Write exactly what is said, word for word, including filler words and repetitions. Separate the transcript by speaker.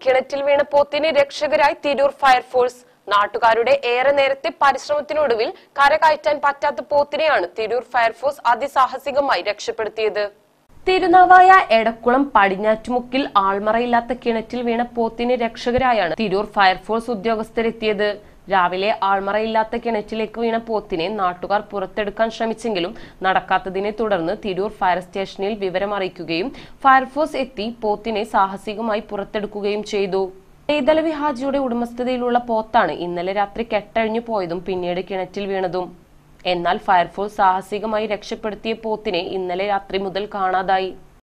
Speaker 1: കിണറ്റിൽ വീണ പോത്തിന് രക്ഷകരായി തിരൂർ ഫയർഫോഴ്സ്. നാട്ടുകാരുടെ ഏറെ നേരത്തെ പരിശ്രമത്തിനൊടുവിൽ കരകയറ്റാൻ പറ്റാത്ത പോത്തിനെയാണ് തിരൂർ ഫയർഫോഴ്സ് അതിസാഹസികമായി രക്ഷപ്പെടുത്തിയത്. തിരുനാവായ എടക്കുളം പടിഞ്ഞാറ്റുമുക്കിൽ ആൾമറയില്ലാത്ത കിണറ്റിൽ വീണ പോത്തിന് രക്ഷകരായാണ് തിരൂർ ഫയർഫോഴ്സ് ഉദ്യോഗസ്ഥരെത്തിയത്. രാവിലെ ആൾമറയില്ലാത്ത കിണറ്റിലേക്ക് വീണ പോത്തിനെ നാട്ടുകാർ പുറത്തെടുക്കാൻ ശ്രമിച്ചെങ്കിലും നടക്കാത്തതിനെ തുടർന്ന് തിരൂർ ഫയർ സ്റ്റേഷനിൽ വിവരമറിയിക്കുകയും ഫയർഫോഴ്സ് എത്തി പോത്തിനെ സാഹസികമായി പുറത്തെടുക്കുകയും ചെയ്തു. ഈദലവി ഹാജിയുടെ ഉടമസ്ഥതയിലുള്ള പോത്താണ് ഇന്നലെ രാത്രി കെട്ടഴിഞ്ഞു പോയതും പിന്നീട് കിണറ്റിൽ വീണതും. എന്നാൽ ഫയർഫോഴ്സ് സാഹസികമായി രക്ഷപ്പെടുത്തിയ പോത്തിനെ ഇന്നലെ രാത്രി മുതൽ കാണാതായി.